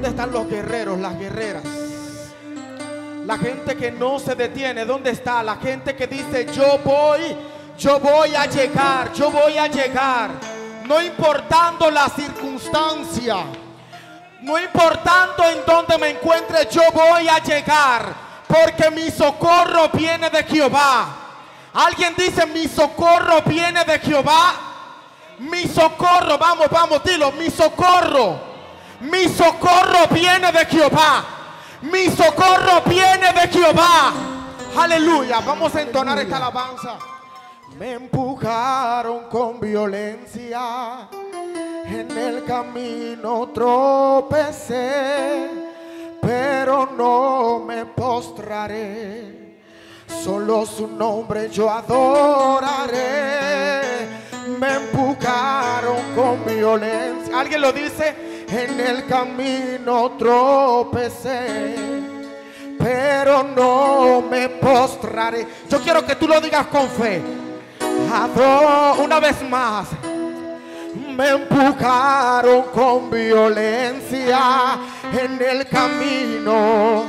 están los guerreros, las guerreras? La gente que no se detiene, ¿dónde está? La gente que dice yo voy a llegar, yo voy a llegar. No importando la circunstancia, no importando en dónde me encuentre, yo voy a llegar, porque mi socorro viene de Jehová. Alguien dice mi socorro viene de Jehová. Mi socorro, vamos, dilo, mi socorro viene de Jehová. Mi socorro viene de Jehová. Aleluya, vamos a entonar esta alabanza. Me empujaron con violencia, en el camino tropecé, pero no me postraré, solo su nombre yo adoraré. Me empujaron con violencia, alguien lo dice, en el camino tropecé, pero no me postraré. Yo quiero que tú lo digas con fe. Una vez más. Me empujaron con violencia en el camino.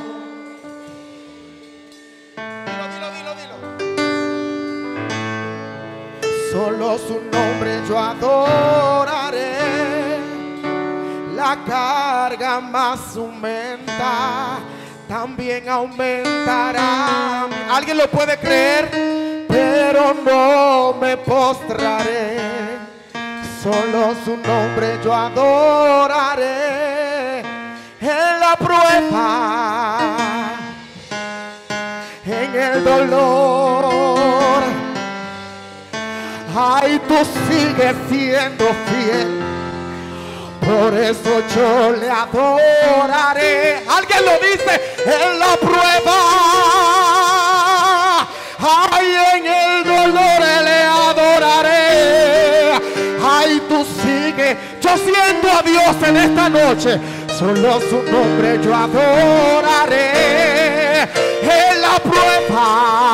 Dilo. Solo su nombre yo adoraré. La carga más aumenta, también aumentará. ¿Alguien lo puede creer? Pero no me postraré, solo su nombre yo adoraré. En la prueba, en el dolor, ay, tú sigues siendo fiel, por eso yo le adoraré. Alguien lo dice, en la prueba, ay, en el dolor le adoraré. Ay, tú sigue. Yo siento a Dios en esta noche. Solo su nombre yo adoraré. En la prueba,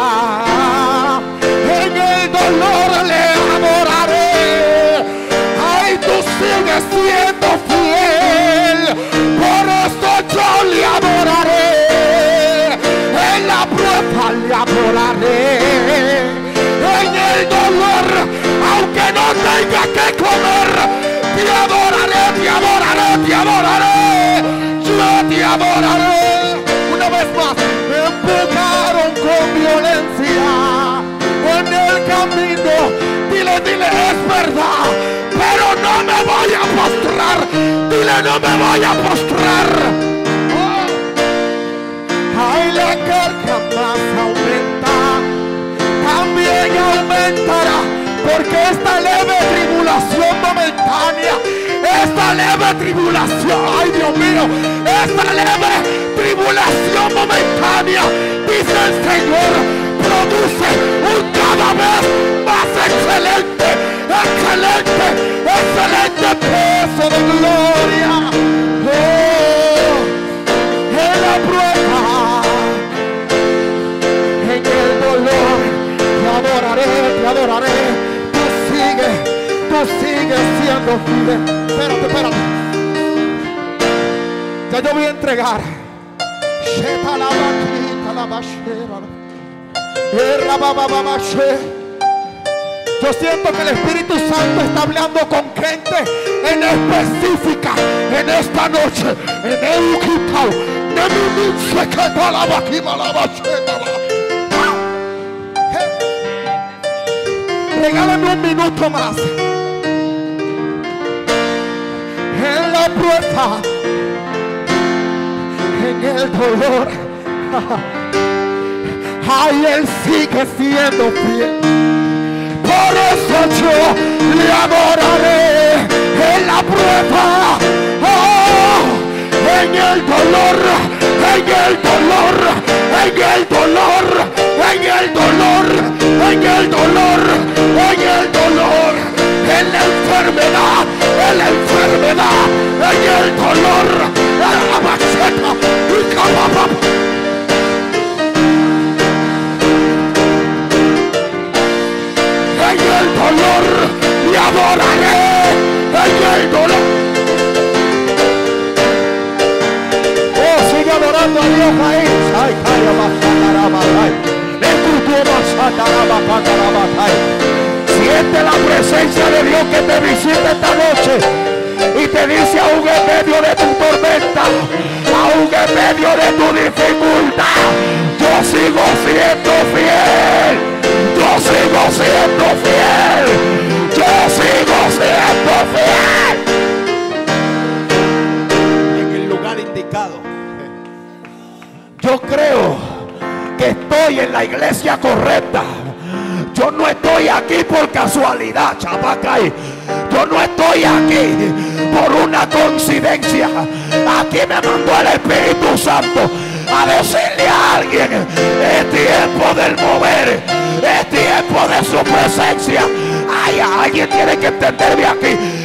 en el dolor le adoraré. Ay, tú sigues siendo fiel, por eso yo le adoraré. En la prueba le adoraré, en el dolor, aunque no tenga que comer, te adoraré, te adoraré, te adoraré, yo te adoraré. Una vez más, me empujaron con violencia en el camino. Dile, es verdad, pero no me voy a postrar. Dile, no me voy a postrar. Ay, la carga más aumenta, también aumentará, porque esta leve tribulación momentánea, esta leve tribulación, ay Dios mío, esta leve tribulación momentánea, dice el Señor, produce un cada vez más excelente peso de gloria. En la prueba, en el dolor, te adoraré. Tú sigues siendo fiel. Espérate. Ya yo voy a entregar. Yo siento que el Espíritu Santo está hablando con gente en específica en esta noche. En el quitao. Regálame un minuto más. En la prueba, en el dolor, ay, él sigue siendo fiel. Por eso yo le adoraré. En la prueba, oh, en el dolor, en el dolor, en el dolor, en el dolor, en el dolor, en el dolor, en la enfermedad, en la enfermedad, en el dolor, en la macheta, en el dolor, le adoraré, en el dolor. Siente la presencia de Dios que te visita esta noche y te dice, aún en medio de tu tormenta, aún en medio de tu dificultad, yo sigo siendo fiel. Yo sigo siendo fiel. Yo sigo siendo fiel. En el lugar indicado. Yo creo que estoy en la iglesia correcta. Yo no estoy aquí por casualidad, Chapacay. Yo no estoy aquí por una coincidencia. Aquí me mandó el Espíritu Santo a decirle a alguien: es tiempo del mover, es tiempo de su presencia. Ay, alguien tiene que entenderme aquí.